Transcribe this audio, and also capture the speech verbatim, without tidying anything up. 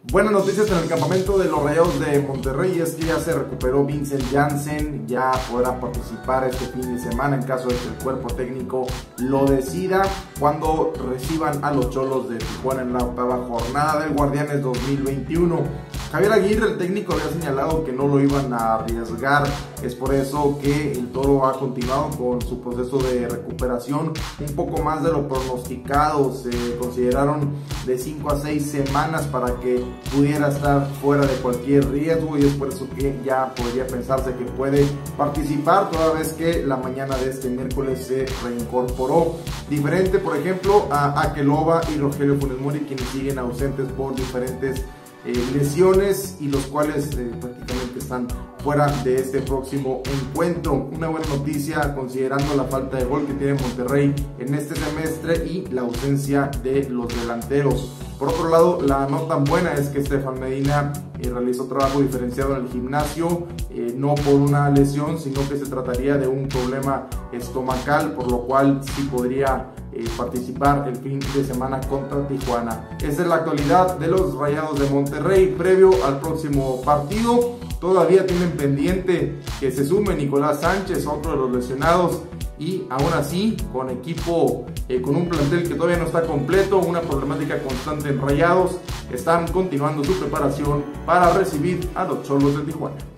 Buenas noticias en el campamento de los Rayados de Monterrey, es que ya se recuperó Vincent Janssen, ya podrá participar este fin de semana en caso de que el cuerpo técnico lo decida, cuando reciban a los Cholos de Tijuana en la octava jornada del Guardianes dos mil veintiuno. Javier Aguirre, el técnico, había señalado que no lo iban a arriesgar, es por eso que el Toro ha continuado con su proceso de recuperación un poco más de lo pronosticado. Se consideraron de cinco a seis semanas para que pudiera estar fuera de cualquier riesgo, y es por eso que ya podría pensarse que puede participar, toda vez que la mañana de este miércoles se reincorporó. Diferente, por ejemplo, a Akeloba y Rogelio Funes Mori, quienes siguen ausentes por diferentes eh, lesiones y los cuales eh, prácticamente están fuera de este próximo encuentro. Una buena noticia considerando la falta de gol que tiene Monterrey en este semestre y la ausencia de los delanteros. Por otro lado, la no tan buena es que Estefan Medina eh, realizó trabajo diferenciado en el gimnasio, eh, no por una lesión, sino que se trataría de un problema estomacal, por lo cual sí podría eh, participar el fin de semana contra Tijuana. Esa es la actualidad de los Rayados de Monterrey previo al próximo partido. Todavía tienen pendiente que se sume Nicolás Sánchez, otro de los lesionados, y aún así con equipo, eh, con un plantel que todavía no está completo, una problemática constante en Rayados, están continuando su preparación para recibir a los Cholos de Tijuana.